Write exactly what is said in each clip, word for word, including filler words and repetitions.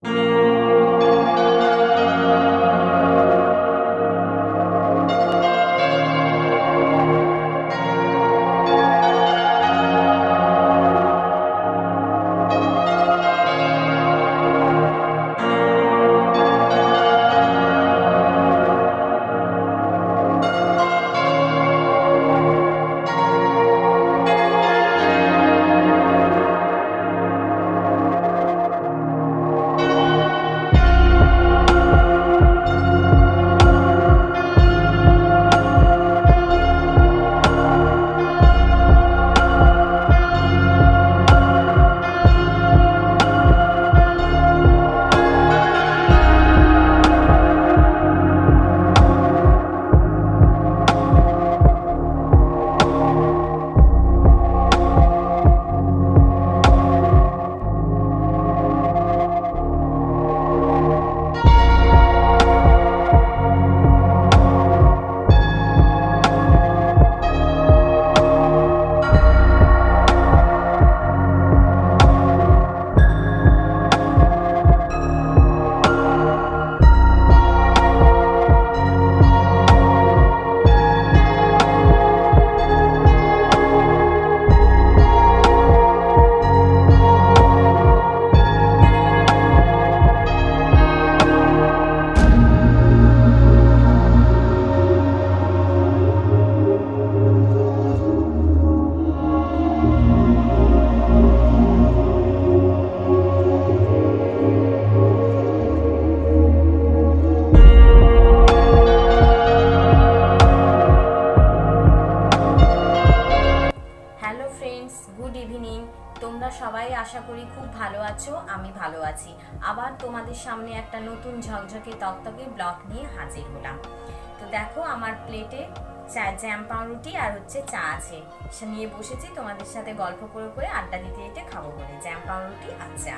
Good evening তোমরা সবাই আশা করি খুব ভালো আছো আমি ভালো আছি আবার তোমাদের সামনে একটা নতুন ঝকঝকে তকতকে ব্লগ নিয়ে হাজির হলাম তো দেখো আমার প্লেটে চা জ্যাম পাউরুটি আর হচ্ছে চা আছে সে নিয়ে বসেছি তোমাদের সাথে গল্প করে করে আড্ডা দিতে দিতে খাবো বলে জ্যাম পাউরুটি আর চা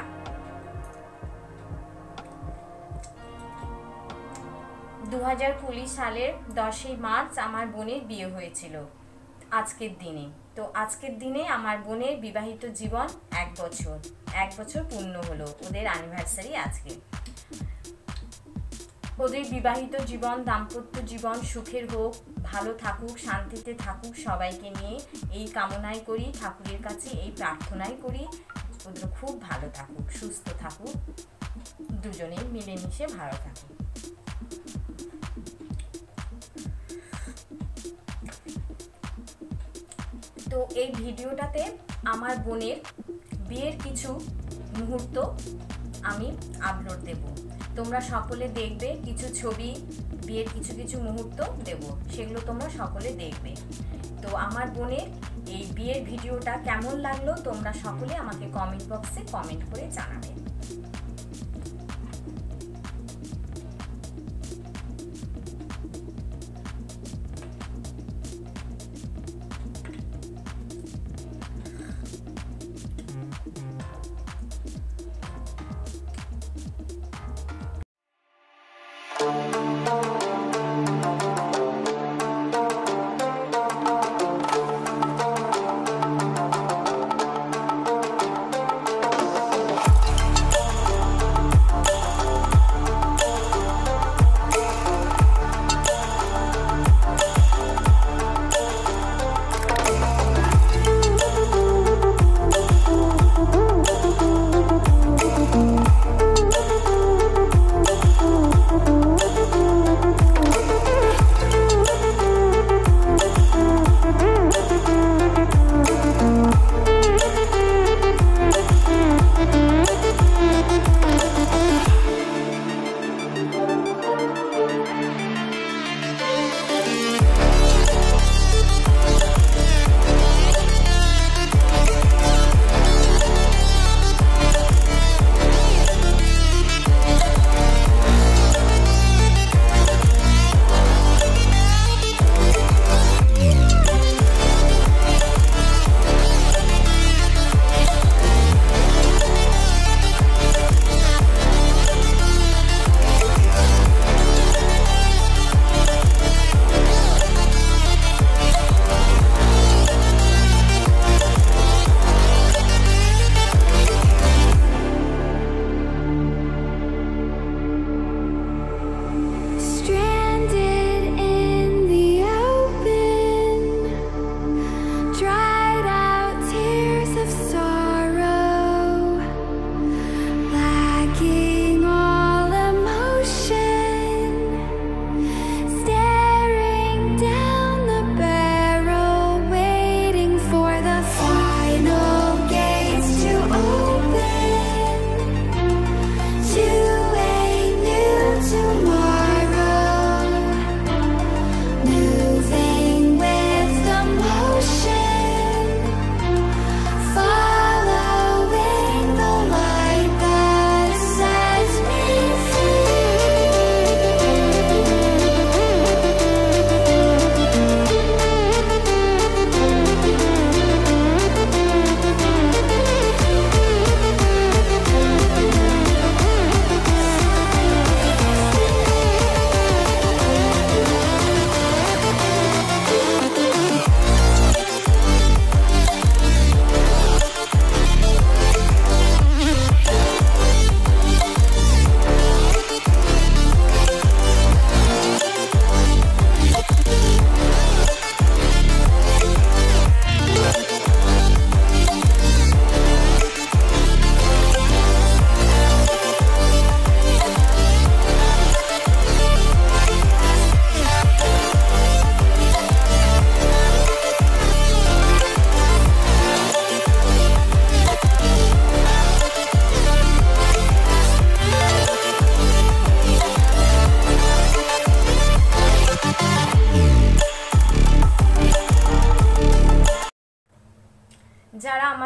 দু হাজার কুড়ি সালের দশই মার্চ আমার বোনের বিয়ে হয়েছিল আজকের দিনে তো আজকের দিনে আমার বোনের বিবাহিত জীবন এক বছর এক বছর পূর্ণ হলো ওদের অ্যানিভার্সারি আজকে ওদের বিবাহিত জীবন দাম্পত্য জীবন সুখের হোক ভালো থাকুক শান্তিতে থাকুক সবাইকে নিয়ে এই কামনাই করি ঠাকুরের কাছে এই প্রার্থনাই করি ওদের খুব ভালো থাকুক সুস্থ থাকুক দুজনেই মিলেমিশে ভালো থাকুক তো এই ভিডিওটাতে আমার বোনের বিয়ের কিছু মুহূর্ত আমি আপলোড দেব তোমরা সকলে দেখবে কিছু ছবি বিয়ের কিছু কিছু মুহূর্ত দেব সেগুলো তোমরা সকলে দেখবে তো আমার বোনের এই বিয়ের ভিডিওটা কেমন লাগলো তোমরা সকলে আমাকে কমেন্ট বক্সে কমেন্ট করে জানাবে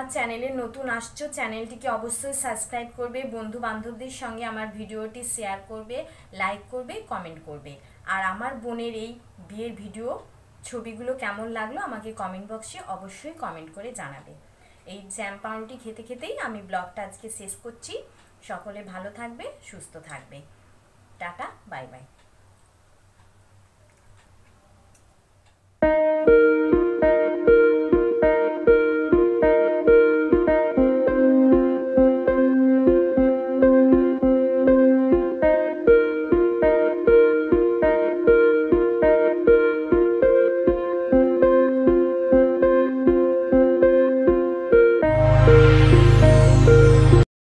চ্যানেলে নতুন আসছো, চ্যানেলটিকে অবশ্যই সাবস্ক্রাইব করবে, বন্ধু বান্ধবদের সঙ্গে আমার ভিডিওটি শেয়ার করবে, লাইক করবে, কমেন্ট করবে। আর আমার বোনের এই বিয়ের ভিডিও ছবিগুলো কেমন লাগলো আমাকে কমেন্ট বক্সে অবশ্যই কমেন্ট করে জানাবে। এই জ্যাম পাউরুটি খেতে খেতেই আমি ব্লগটা আজকে শেষ করছি। সকলে ভালো থাকবে, সুস্থ থাকবে। Tata, bye by.